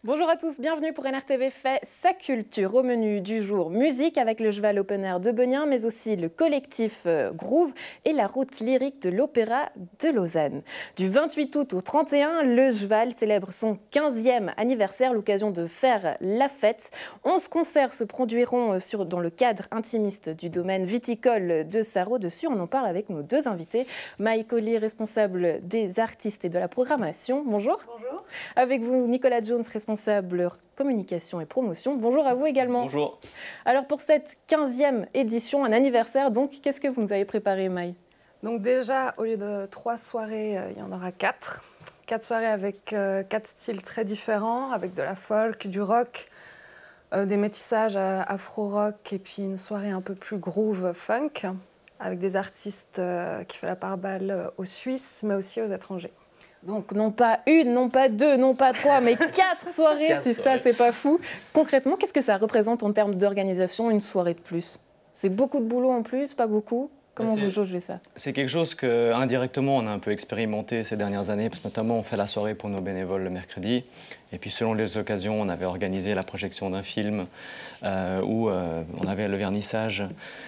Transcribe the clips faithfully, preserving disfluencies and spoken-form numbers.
Bonjour à tous, bienvenue pour N R T V fait sa culture. Au menu du jour, musique avec le Cheval Open Air de Beugnin, mais aussi le collectif Groove et la route lyrique de l'Opéra de Lausanne. Du vingt-huit août au trente et un, le Cheval célèbre son quinzième anniversaire, l'occasion de faire la fête. onze concerts se produiront sur, dans le cadre intimiste du domaine viticole de Sarraut. Dessus, on en parle avec nos deux invités. Maï Collier, responsable des artistes et de la programmation. Bonjour. Bonjour. Avec vous, Nicolas Jones, responsable communication et promotion. Bonjour à vous également. Bonjour. Alors pour cette quinzième édition, un anniversaire, donc qu'est-ce que vous nous avez préparé, Maï? Donc déjà, au lieu de trois soirées, euh, il y en aura quatre. Quatre soirées avec euh, quatre styles très différents, avec de la folk, du rock, euh, des métissages euh, afro-rock et puis une soirée un peu plus groove funk, avec des artistes euh, qui font la part balle aux Suisses, mais aussi aux étrangers. Donc non pas une, non pas deux, non pas trois, mais quatre soirées, c'est ça, c'est pas fou. Concrètement, qu'est-ce que ça représente en termes d'organisation, une soirée de plus? C'est beaucoup de boulot en plus, pas beaucoup? Comment vous jaugez ça? C'est quelque chose que indirectement on a un peu expérimenté ces dernières années, parce que notamment on fait la soirée pour nos bénévoles le mercredi, et puis selon les occasions on avait organisé la projection d'un film euh, où euh, on avait le vernissage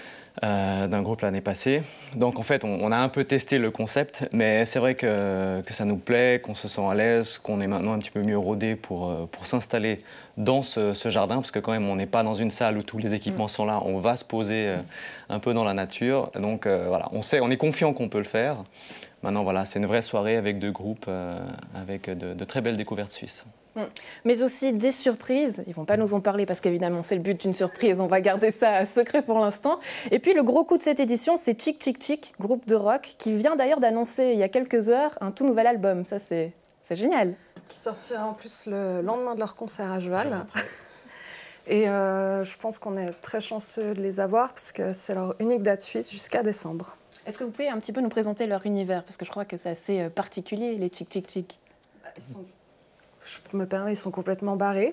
Euh, d'un groupe l'année passée. Donc en fait, on, on a un peu testé le concept, mais c'est vrai que, que ça nous plaît, qu'on se sent à l'aise, qu'on est maintenant un petit peu mieux rodé pour, pour s'installer dans ce, ce jardin, parce que quand même, on n'est pas dans une salle où tous les équipements mmh. sont là, on va se poser euh, un peu dans la nature. Donc euh, voilà, on sait, on est confiant qu'on peut le faire. Maintenant, voilà, c'est une vraie soirée avec deux groupes, euh, avec de, de très belles découvertes suisses. Mais aussi des surprises, ils ne vont pas nous en parler parce qu'évidemment c'est le but d'une surprise, on va garder ça secret pour l'instant. Et puis le gros coup de cette édition, c'est Chic Chic Chic, groupe de rock, qui vient d'ailleurs d'annoncer il y a quelques heures un tout nouvel album, ça c'est génial. Qui sortira en plus le lendemain de leur concert à Cheval. Et euh, je pense qu'on est très chanceux de les avoir parce que c'est leur unique date suisse jusqu'à décembre. Est-ce que vous pouvez un petit peu nous présenter leur univers? Parce que je crois que c'est assez particulier, les Chic Chic Chic. Ils sont... Je me permets, ils sont complètement barrés.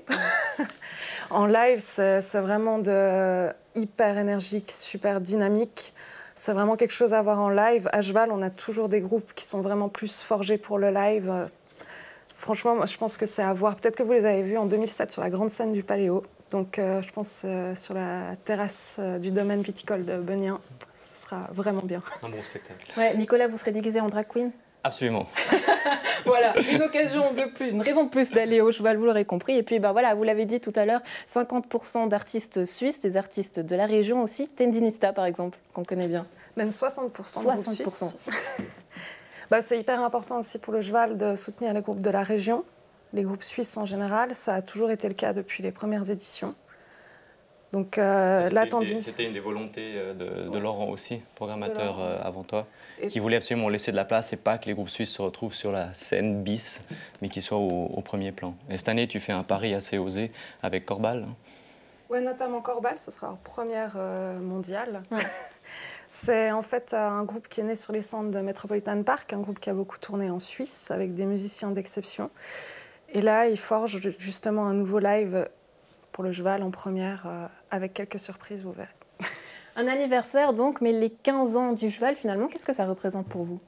En live, c'est vraiment de hyper énergique, super dynamique. C'est vraiment quelque chose à voir en live. À Cheval, on a toujours des groupes qui sont vraiment plus forgés pour le live. Franchement, moi, je pense que c'est à voir. Peut-être que vous les avez vus en deux mille sept sur la grande scène du Paléo. Donc, euh, je pense euh, sur la terrasse euh, du domaine viticole de Beugnin. Ce sera vraiment bien. Un bon spectacle. Ouais, Nicolas, vous serez déguisé en drag queen? Absolument. Voilà, une occasion de plus, une raison de plus d'aller au Cheval, vous l'aurez compris. Et puis, bah, voilà, vous l'avez dit tout à l'heure, cinquante pour cent d'artistes suisses, des artistes de la région aussi. Tendinista, par exemple, qu'on connaît bien. Même soixante pour cent de soixante pour cent. Suisses. Bah, c'est hyper important aussi pour le Cheval de soutenir les groupes de la région, les groupes suisses en général. Ça a toujours été le cas depuis les premières éditions. Donc, euh, c'était une des volontés de, de Laurent aussi, programmateur Laurent. Euh, avant toi, et qui voulait absolument laisser de la place et pas que les groupes suisses se retrouvent sur la scène bis, mais qu'ils soient au, au premier plan. Et cette année, tu fais un pari assez osé avec Corbal. Oui, notamment Corbal, ce sera leur première euh, mondiale. Ouais. C'est en fait un groupe qui est né sur les cendres de Metropolitan Park, un groupe qui a beaucoup tourné en Suisse avec des musiciens d'exception. Et là, ils forgent justement un nouveau live pour le Cheval en première, euh, avec quelques surprises, vous verrez. Un anniversaire donc, mais les quinze ans du Cheval, finalement, qu'est-ce que ça représente pour vous?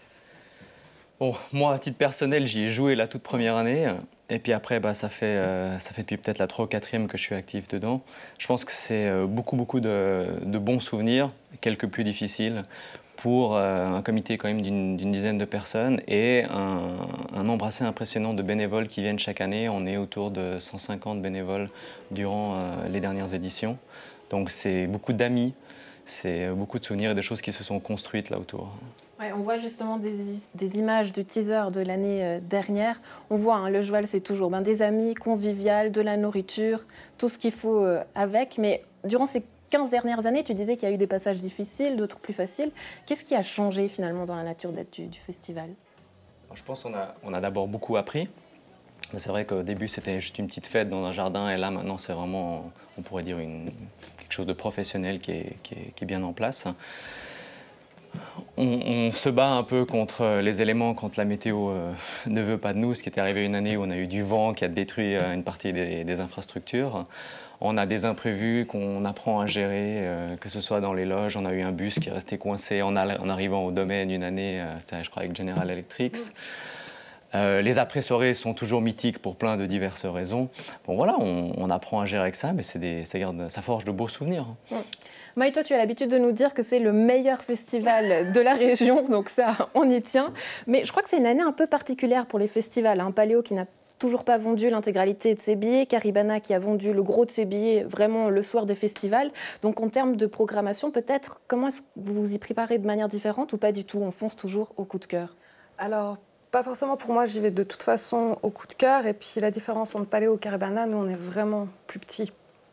Bon, moi, à titre personnel, j'y ai joué la toute première année. Et puis après, bah, ça fait, euh, ça fait depuis peut-être la trois ou quatrième que je suis actif dedans. Je pense que c'est euh, beaucoup, beaucoup de, de bons souvenirs, quelques plus difficiles, pour euh, un comité quand même d'une dizaine de personnes et un, un nombre assez impressionnant de bénévoles qui viennent chaque année. On est autour de cent cinquante bénévoles durant euh, les dernières éditions. Donc c'est beaucoup d'amis, c'est beaucoup de souvenirs et de choses qui se sont construites là autour. Ouais, on voit justement des, des images du teaser de l'année dernière. On voit, hein, le Cheval, c'est toujours ben, des amis, convivial, de la nourriture, tout ce qu'il faut euh, avec. Mais durant ces quinze dernières années, tu disais qu'il y a eu des passages difficiles, d'autres plus faciles. Qu'est-ce qui a changé finalement dans la nature d'être du, du festival? Je pense qu'on a, on a d'abord beaucoup appris. C'est vrai qu'au début, c'était juste une petite fête dans un jardin. Et là, maintenant, c'est vraiment, on pourrait dire, une, quelque chose de professionnel qui est, qui est, qui est bien en place. On, on se bat un peu contre les éléments quand la météo euh, ne veut pas de nous, ce qui est arrivé une année où on a eu du vent qui a détruit euh, une partie des, des infrastructures. On a des imprévus qu'on apprend à gérer, euh, que ce soit dans les loges. On a eu un bus qui est resté coincé en, en arrivant au domaine une année, euh, c'était je crois avec General Electric. Euh, les après-soirées sont toujours mythiques pour plein de diverses raisons. Bon voilà, on, on apprend à gérer avec ça, mais c'est des, ça, garde, ça forge de beaux souvenirs. Mmh. Maï, toi, tu as l'habitude de nous dire que c'est le meilleur festival de la région, donc ça, on y tient. Mais je crois que c'est une année un peu particulière pour les festivals. Hein. Paléo qui n'a toujours pas vendu l'intégralité de ses billets, Caribana qui a vendu le gros de ses billets vraiment le soir des festivals. Donc en termes de programmation, peut-être, comment est-ce que vous vous y préparez de manière différente ou pas du tout? On fonce toujours au coup de cœur? Alors, pas forcément pour moi, j'y vais de toute façon au coup de cœur. Et puis la différence entre Paléo et Caribana, nous, on est vraiment plus petits.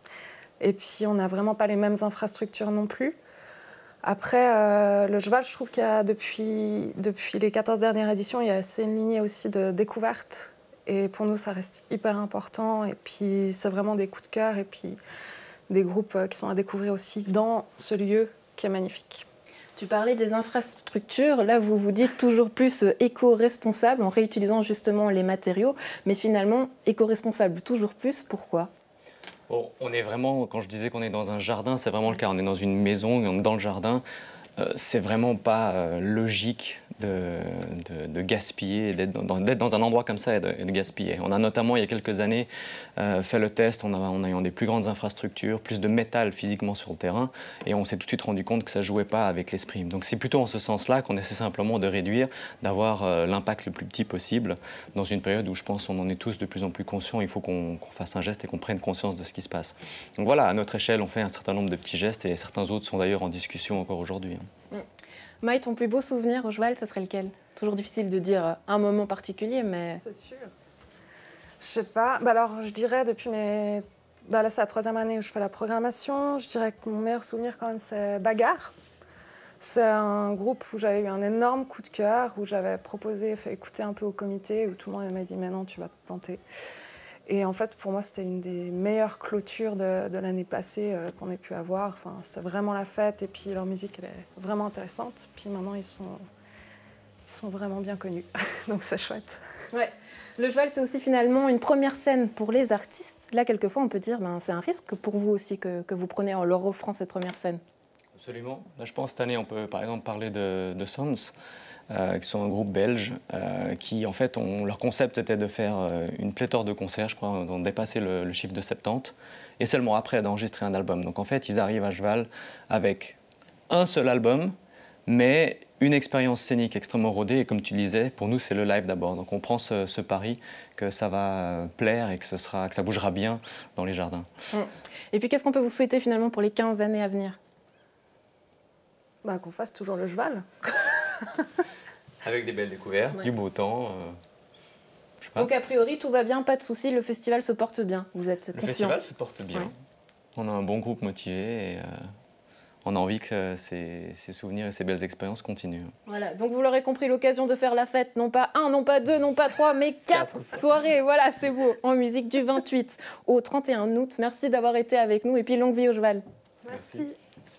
Et puis, on n'a vraiment pas les mêmes infrastructures non plus. Après, euh, le Cheval, je trouve qu'il y a depuis, depuis les quatorze dernières éditions, il y a assez une lignée aussi de découverte. Et pour nous, ça reste hyper important. Et puis, c'est vraiment des coups de cœur et puis des groupes qui sont à découvrir aussi dans ce lieu qui est magnifique. Tu parlais des infrastructures. Là, vous vous dites toujours plus éco-responsable en réutilisant justement les matériaux. Mais finalement, éco-responsable toujours plus. Pourquoi ? Bon, on est vraiment, quand je disais qu'on est dans un jardin, c'est vraiment le cas. On est dans une maison, on est dans le jardin. Euh, c'est vraiment pas euh, logique de, de, de gaspiller, d'être dans, d'être dans un endroit comme ça et de, et de gaspiller. On a notamment, il y a quelques années, euh, fait le test en, en ayant des plus grandes infrastructures, plus de métal physiquement sur le terrain, et on s'est tout de suite rendu compte que ça ne jouait pas avec l'esprit. Donc c'est plutôt en ce sens-là qu'on essaie simplement de réduire, d'avoir euh, l'impact le plus petit possible, dans une période où je pense qu'on en est tous de plus en plus conscients. Il faut qu'on qu'on fasse un geste et qu'on prenne conscience de ce qui se passe. Donc voilà, à notre échelle, on fait un certain nombre de petits gestes, et certains autres sont d'ailleurs en discussion encore aujourd'hui. Mmh. Maï, ton plus beau souvenir au Cheval, ça serait lequel? Toujours difficile de dire un moment particulier, mais... C'est sûr. Je sais pas. Bah alors, je dirais depuis mes... Bah là, c'est la troisième année où je fais la programmation. Je dirais que mon meilleur souvenir, quand même, c'est Bagarre. C'est un groupe où j'avais eu un énorme coup de cœur, où j'avais proposé, fait écouter un peu au comité, où tout le monde m'a dit « Mais non, tu vas te planter ». Et en fait, pour moi, c'était une des meilleures clôtures de, de l'année passée euh, qu'on ait pu avoir. Enfin, c'était vraiment la fête. Et puis, leur musique, elle est vraiment intéressante. Puis maintenant, ils sont, ils sont vraiment bien connus. Donc, c'est chouette. Ouais. Le Cheval, c'est aussi finalement une première scène pour les artistes. Là, quelquefois, on peut dire ben, c'est un risque pour vous aussi que, que vous prenez en leur offrant cette première scène. Absolument. Là, je pense cette année, on peut par exemple parler de, de Sons. Euh, qui sont un groupe belge, euh, qui en fait, ont, leur concept était de faire euh, une pléthore de concerts, je crois, ont dépassé le, le chiffre de soixante-dix, et seulement après d'enregistrer un album. Donc en fait, ils arrivent à Cheval avec un seul album, mais une expérience scénique extrêmement rodée, et comme tu disais, pour nous, c'est le live d'abord. Donc on prend ce, ce pari que ça va plaire et que, ce sera, que ça bougera bien dans les jardins. Mmh. Et puis, qu'est-ce qu'on peut vous souhaiter finalement pour les quinze années à venir? Bah, qu'on fasse toujours le Cheval. Avec des belles découvertes, ouais. Du beau temps. Euh, je sais pas. Donc a priori tout va bien, pas de soucis, le festival se porte bien. Vous êtes confiant? Le festival se porte bien. Ouais. On a un bon groupe motivé et euh, on a envie que ces, ces souvenirs et ces belles expériences continuent. Voilà, donc vous l'aurez compris, l'occasion de faire la fête, non pas un, non pas deux, non pas trois, mais quatre soirées. Voilà, c'est beau. En musique du vingt-huit au trente et un août. Merci d'avoir été avec nous et puis longue vie au Cheval. Merci. Merci.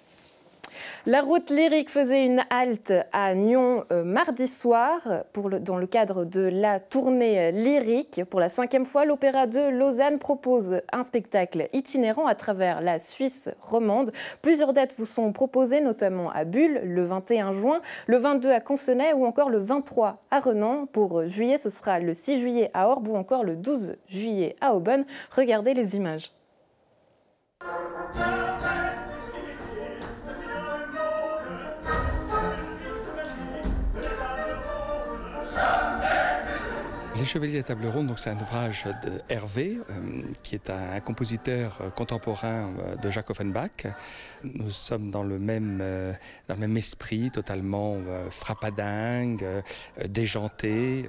La route lyrique faisait une halte à Nyon euh, mardi soir pour le, dans le cadre de la tournée lyrique. Pour la cinquième fois, l'Opéra de Lausanne propose un spectacle itinérant à travers la Suisse romande. Plusieurs dates vous sont proposées, notamment à Bulle le vingt et un juin, le vingt-deux à Concenay ou encore le vingt-trois à Renan. Pour juillet, ce sera le six juillet à Orbe ou encore le douze juillet à Aubonne. Regardez les images. Les Chevaliers de la Table Ronde, c'est un ouvrage de Hervé, euh, qui est un, un compositeur contemporain euh, de Jacques Offenbach. Nous sommes dans le même, euh, dans le même esprit, totalement euh, frappadingue, euh, déjanté.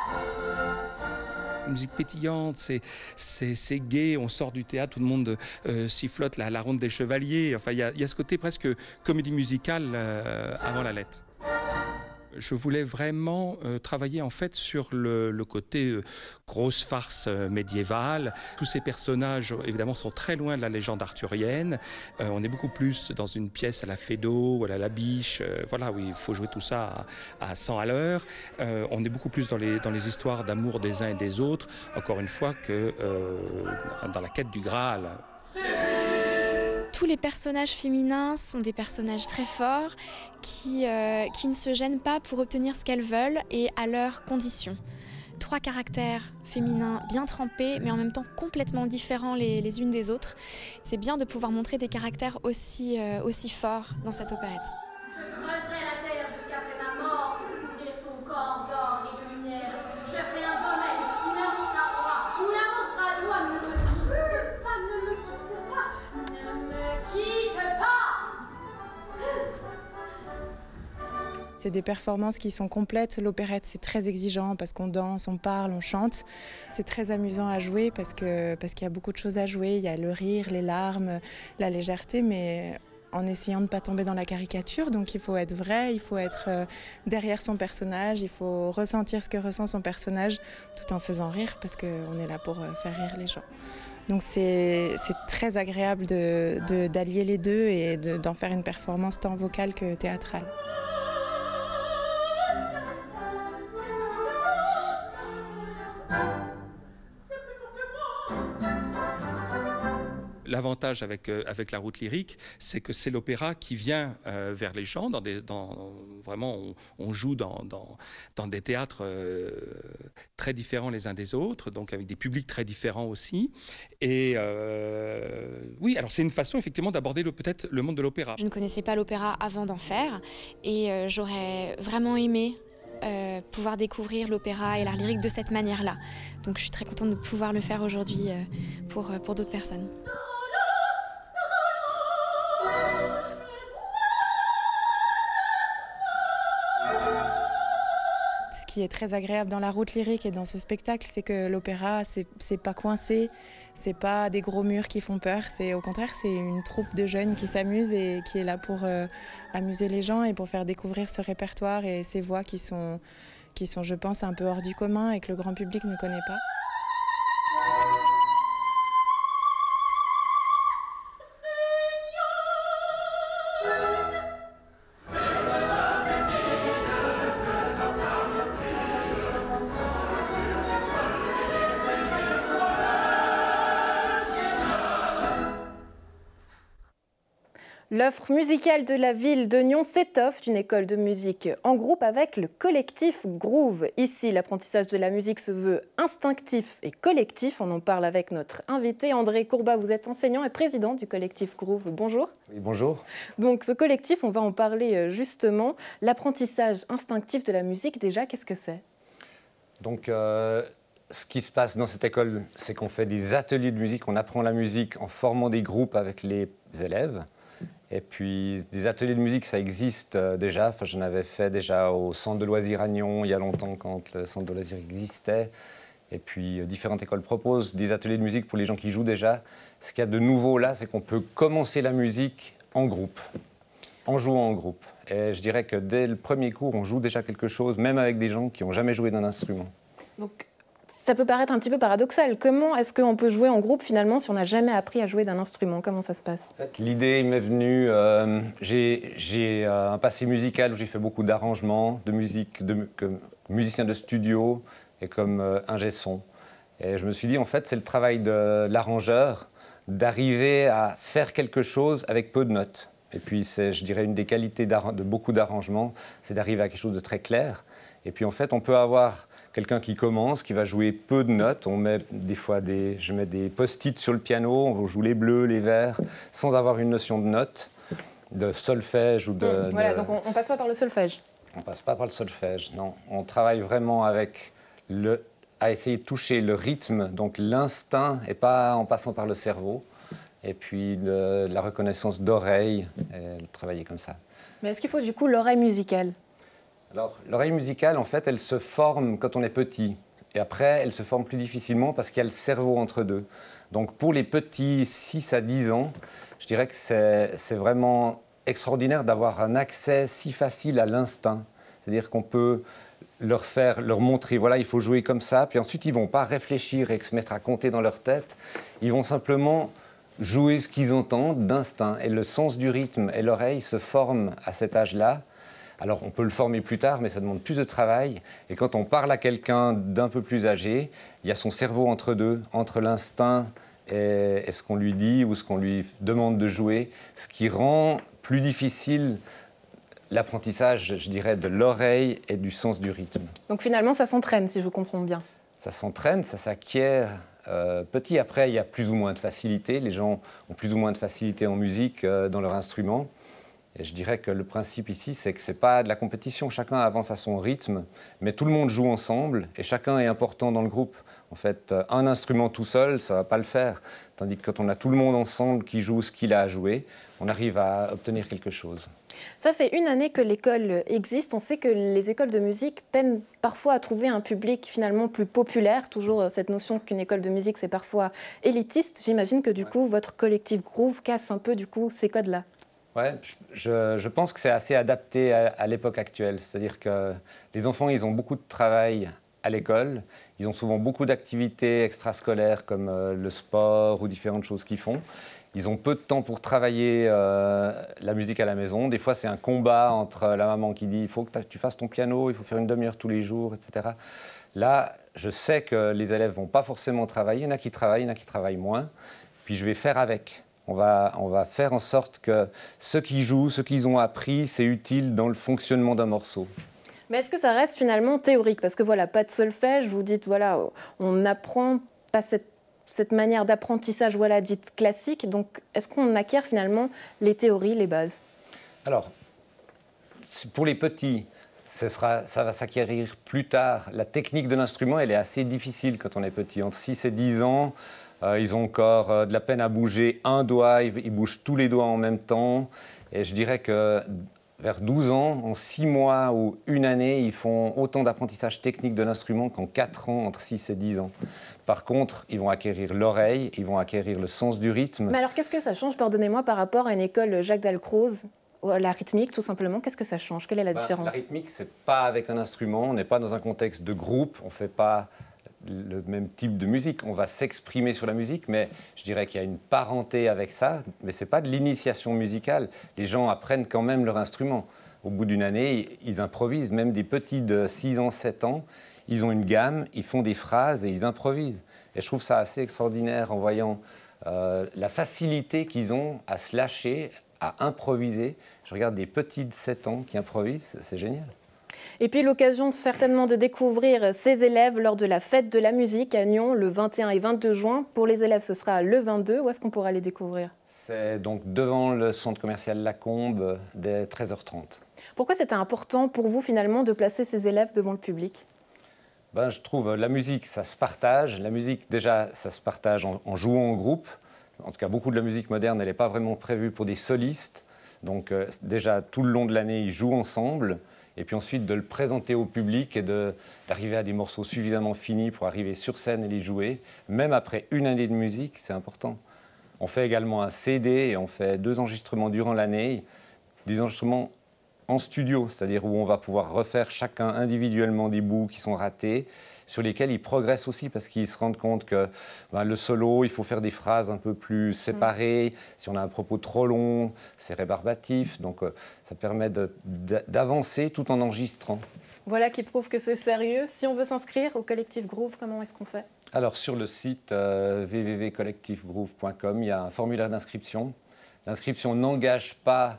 Musique pétillante, c'est gai, on sort du théâtre, tout le monde euh, sifflote la, la ronde des chevaliers. Enfin, il y, y a ce côté presque comédie musicale euh, avant la lettre. Je voulais vraiment euh, travailler en fait sur le, le côté euh, grosse farce euh, médiévale. Tous ces personnages, évidemment, sont très loin de la légende arthurienne. Euh, on est beaucoup plus dans une pièce à la Feydeau ou à la Labiche, euh, voilà, où il faut jouer tout ça à, à cent à l'heure. Euh, on est beaucoup plus dans les, dans les histoires d'amour des uns et des autres, encore une fois, que euh, dans la quête du Graal. Tous les personnages féminins sont des personnages très forts qui, euh, qui ne se gênent pas pour obtenir ce qu'elles veulent et à leurs conditions. trois caractères féminins bien trempés, mais en même temps complètement différents les, les unes des autres. C'est bien de pouvoir montrer des caractères aussi, euh, aussi forts dans cette opérette. Je creuserai la terre jusqu'après ma mort pour couvrir ton corps d'or et de lumière. Je ferai un domaine où l'amour sera roi, où l'amour sera loi. Ne me quitte pas, ne me quitte pas, ne me quitte pas. C'est des performances qui sont complètes. L'opérette, c'est très exigeant parce qu'on danse, on parle, on chante. C'est très amusant à jouer parce que, parce qu'il y a beaucoup de choses à jouer. Il y a le rire, les larmes, la légèreté, mais en essayant de ne pas tomber dans la caricature. Donc il faut être vrai, il faut être derrière son personnage, il faut ressentir ce que ressent son personnage tout en faisant rire parce qu'on est là pour faire rire les gens. Donc c'est très agréable de, de, d'allier les deux et d'en de, faire une performance tant vocale que théâtrale. L'avantage avec, euh, avec la route lyrique, c'est que c'est l'opéra qui vient euh, vers les gens. Dans des, dans, vraiment, on, on joue dans, dans, dans des théâtres euh, très différents les uns des autres, donc avec des publics très différents aussi. Et euh, oui, alors c'est une façon effectivement d'aborder peut-être le monde de l'opéra. Je ne connaissais pas l'opéra avant d'en faire et euh, j'aurais vraiment aimé Euh, pouvoir découvrir l'opéra et l'art lyrique de cette manière-là. Donc je suis très contente de pouvoir le faire aujourd'hui euh, pour, pour d'autres personnes. Ce qui est très agréable dans la route lyrique et dans ce spectacle, c'est que l'opéra, c'est pas coincé, c'est pas des gros murs qui font peur, c'est au contraire, c'est une troupe de jeunes qui s'amusent et qui est là pour euh, amuser les gens et pour faire découvrir ce répertoire et ces voix qui sont, qui sont, je pense, un peu hors du commun et que le grand public ne connaît pas. L'offre musicale de la ville de Nyon s'étoffe d'une école de musique en groupe avec le collectif Groove. Ici, l'apprentissage de la musique se veut instinctif et collectif. On en parle avec notre invité André Courbat. Vous êtes enseignant et président du collectif Groove. Bonjour. Oui, bonjour. Donc ce collectif, on va en parler justement. L'apprentissage instinctif de la musique, déjà, qu'est-ce que c'est? Donc, euh, ce qui se passe dans cette école, c'est qu'on fait des ateliers de musique. On apprend la musique en formant des groupes avec les élèves. Et puis, des ateliers de musique, ça existe euh, déjà. Enfin, j'en avais fait déjà au centre de loisirs à Nyon, il y a longtemps, quand le centre de loisirs existait. Et puis, euh, différentes écoles proposent des ateliers de musique pour les gens qui jouent déjà. Ce qu'il y a de nouveau là, c'est qu'on peut commencer la musique en groupe, en jouant en groupe. Et je dirais que dès le premier cours, on joue déjà quelque chose, même avec des gens qui n'ont jamais joué d'un instrument. Donc, ça peut paraître un petit peu paradoxal. Comment est-ce qu'on peut jouer en groupe finalement si on n'a jamais appris à jouer d'un instrument? Comment ça se passe? En fait, l'idée m'est venue, euh, j'ai euh, un passé musical où j'ai fait beaucoup d'arrangements, de musique, de, comme musicien de studio et comme euh, ingé son. Et je me suis dit, en fait, c'est le travail de l'arrangeur d'arriver à faire quelque chose avec peu de notes. Et puis, c'est, je dirais, une des qualités de beaucoup d'arrangements, c'est d'arriver à quelque chose de très clair. Et puis, en fait, on peut avoir quelqu'un qui commence, qui va jouer peu de notes. On met des fois des, je mets des post-it sur le piano, on joue les bleus, les verts, sans avoir une notion de notes, de solfège ou de... Mmh, voilà, de... donc on ne passe pas par le solfège. On ne passe pas par le solfège, non. On travaille vraiment avec le, à essayer de toucher le rythme, donc l'instinct, et pas en passant par le cerveau. Et puis de, de la reconnaissance d'oreille, et travailler comme ça. Mais est-ce qu'il faut du coup l'oreille musicale? Alors, l'oreille musicale, en fait, elle se forme quand on est petit. Et après, elle se forme plus difficilement parce qu'il y a le cerveau entre deux. Donc, pour les petits six à dix ans, je dirais que c'est vraiment extraordinaire d'avoir un accès si facile à l'instinct. C'est-à-dire qu'on peut leur faire, leur montrer, voilà, il faut jouer comme ça. Puis ensuite, ils ne vont pas réfléchir et se mettre à compter dans leur tête. Ils vont simplement jouer ce qu'ils entendent d'instinct. Et le sens du rythme et l'oreille se forment à cet âge-là. Alors, on peut le former plus tard, mais ça demande plus de travail. Et quand on parle à quelqu'un d'un peu plus âgé, il y a son cerveau entre deux, entre l'instinct et, et ce qu'on lui dit ou ce qu'on lui demande de jouer, ce qui rend plus difficile l'apprentissage, je dirais, de l'oreille et du sens du rythme. Donc finalement, ça s'entraîne, si je comprends bien. Ça s'entraîne, ça s'acquiert euh, petit. Après, il y a plus ou moins de facilité. Les gens ont plus ou moins de facilité en musique euh, dans leur instrument. Et je dirais que le principe ici, c'est que ce n'est pas de la compétition. Chacun avance à son rythme, mais tout le monde joue ensemble et chacun est important dans le groupe. En fait, un instrument tout seul, ça ne va pas le faire. Tandis que quand on a tout le monde ensemble qui joue ce qu'il a à jouer, on arrive à obtenir quelque chose. Ça fait une année que l'école existe. On sait que les écoles de musique peinent parfois à trouver un public finalement plus populaire. Toujours cette notion qu'une école de musique, c'est parfois élitiste. J'imagine que du coup, votre collectif Groove casse un peu du coup ces codes-là. Ouais, je, je pense que c'est assez adapté à, à l'époque actuelle. C'est-à-dire que les enfants, ils ont beaucoup de travail à l'école. Ils ont souvent beaucoup d'activités extrascolaires comme euh, le sport ou différentes choses qu'ils font. Ils ont peu de temps pour travailler euh, la musique à la maison. Des fois, c'est un combat entre la maman qui dit « il faut que tu fasses ton piano, il faut faire une demi-heure tous les jours, et cetera » Là, je sais que les élèves ne vont pas forcément travailler. Il y en a qui travaillent, il y en a qui travaillent moins. Puis je vais faire avec. On va, on va faire en sorte que ce qu'ils jouent, ce qu'ils ont appris, c'est utile dans le fonctionnement d'un morceau. Mais est-ce que ça reste finalement théorique? Parce que voilà, pas de solfège, vous dites, voilà, on n'apprend pas cette, cette manière d'apprentissage voilà, dite classique. Donc, est-ce qu'on acquiert finalement les théories, les bases? Alors, pour les petits, ce sera, ça va s'acquérir plus tard. La technique de l'instrument, elle est assez difficile quand on est petit. Entre six et dix ans, euh, ils ont encore euh, de la peine à bouger un doigt, ils, ils bougent tous les doigts en même temps. Et je dirais que vers douze ans, en six mois ou une année, ils font autant d'apprentissage technique de l'instrument qu'en quatre ans, entre six et dix ans. Par contre, ils vont acquérir l'oreille, ils vont acquérir le sens du rythme. Mais alors, qu'est-ce que ça change, pardonnez-moi, par rapport à une école Jacques Dalcroze, la rythmique, tout simplement? Qu'est-ce que ça change? Quelle est la ben, différence? La rythmique, ce n'est pas avec un instrument, on n'est pas dans un contexte de groupe, on ne fait pas le même type de musique. On va s'exprimer sur la musique, mais je dirais qu'il y a une parenté avec ça, mais ce n'est pas de l'initiation musicale. Les gens apprennent quand même leur instrument. Au bout d'une année, ils improvisent, même des petits de six ans, sept ans, ils ont une gamme, ils font des phrases et ils improvisent. Et je trouve ça assez extraordinaire en voyant euh, la facilité qu'ils ont à se lâcher, à improviser. Je regarde des petits de sept ans qui improvisent, c'est génial. Et puis l'occasion certainement de découvrir ces élèves lors de la fête de la musique à Nyon le vingt et un et vingt-deux juin. Pour les élèves, ce sera le vingt-deux. Où est-ce qu'on pourra les découvrir? C'est donc devant le centre commercial Lacombe dès treize heures trente. Pourquoi c'était important pour vous finalement de placer ces élèves devant le public? Ben, je trouve la musique, ça se partage. La musique, déjà, ça se partage en, en jouant en groupe. En tout cas, beaucoup de la musique moderne, elle n'est pas vraiment prévue pour des solistes. Donc euh, déjà, tout le long de l'année, ils jouent ensemble. Et puis ensuite, de le présenter au public et d'arriver à des morceaux suffisamment finis pour arriver sur scène et les jouer. Même après une année de musique, c'est important. On fait également un C D et on fait deux enregistrements durant l'année. Des enregistrements en studio, c'est-à-dire où on va pouvoir refaire chacun individuellement des bouts qui sont ratés, sur lesquels ils progressent aussi parce qu'ils se rendent compte que ben, le solo, il faut faire des phrases un peu plus séparées. Mmh. Si on a un propos trop long, c'est rébarbatif. Donc euh, ça permet d'avancer tout en enregistrant. Voilà qui prouve que c'est sérieux. Si on veut s'inscrire au collectif Groove, comment est-ce qu'on fait? Alors sur le site euh, w w w point collectif groove point com, il y a un formulaire d'inscription. L'inscription n'engage pas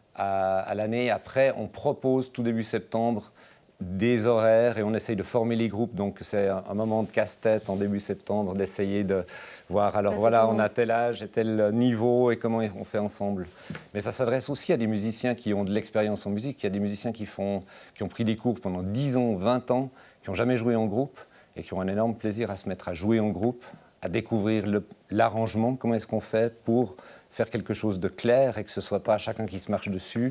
à, à l'année. Après, on propose tout début septembre des horaires et on essaye de former les groupes. Donc c'est un, un moment de casse-tête en début septembre d'essayer de voir, alors voilà, on a tel âge et tel niveau et comment on fait ensemble. Mais ça s'adresse aussi à des musiciens qui ont de l'expérience en musique. Il y a des musiciens qui, font, qui ont pris des cours pendant dix ans, vingt ans, qui n'ont jamais joué en groupe et qui ont un énorme plaisir à se mettre à jouer en groupe, à découvrir l'arrangement, comment est-ce qu'on fait pour faire quelque chose de clair et que ce ne soit pas chacun qui se marche dessus,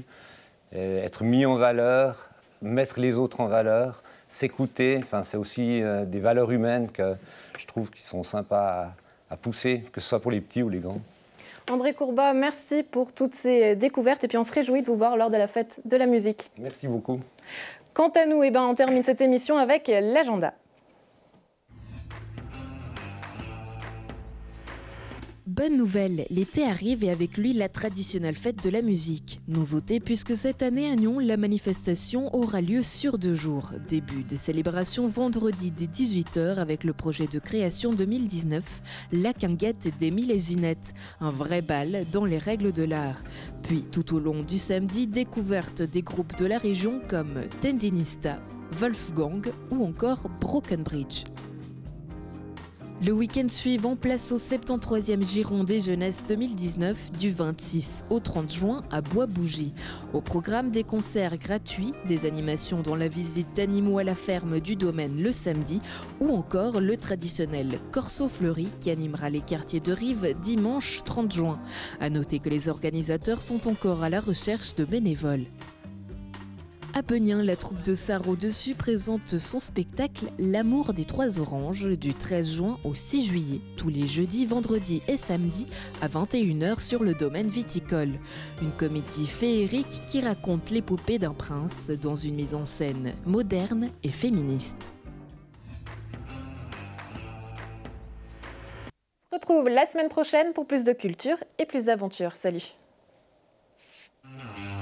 et être mis en valeur, mettre les autres en valeur, s'écouter. Enfin, c'est aussi euh, des valeurs humaines que je trouve qui sont sympas à, à pousser, que ce soit pour les petits ou les grands. André Courbat, merci pour toutes ces découvertes et puis on se réjouit de vous voir lors de la fête de la musique. Merci beaucoup. Quant à nous, eh ben, on termine cette émission avec l'agenda. Bonne nouvelle, l'été arrive et avec lui la traditionnelle fête de la musique. Nouveauté puisque cette année à Nyon, la manifestation aura lieu sur deux jours. Début des célébrations vendredi dès dix-huit heures avec le projet de création deux mille dix-neuf, La Quinguette d'Émile et Ginette. Un vrai bal dans les règles de l'art. Puis tout au long du samedi, découverte des groupes de la région comme Tendinista, Wolfgang ou encore Broken Bridge. Le week-end suivant, place au soixante-treizième Giron des Jeunesses deux mille dix-neuf du vingt-six au trente juin à Bois-Bougie. Au programme, des concerts gratuits, des animations dans la visite d'animaux à la ferme du domaine le samedi ou encore le traditionnel Corso Fleuri qui animera les quartiers de Rive dimanche trente juin. À noter que les organisateurs sont encore à la recherche de bénévoles. À Beugnin, la troupe de Sarro Dessus présente son spectacle L'amour des trois oranges du treize juin au six juillet, tous les jeudis, vendredis et samedis à vingt et une heures sur le domaine viticole. Une comédie féerique qui raconte l'épopée d'un prince dans une mise en scène moderne et féministe. On se retrouve la semaine prochaine pour plus de culture et plus d'aventures. Salut!